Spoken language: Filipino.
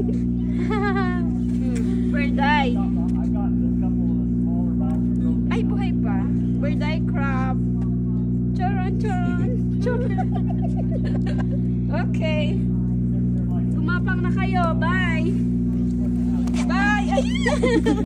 Bairdi. Ay, buhay pa. Bairdi crab. Charon, charon, charon. Okay. Gumapang na kayo. Bye. Bye. Ay.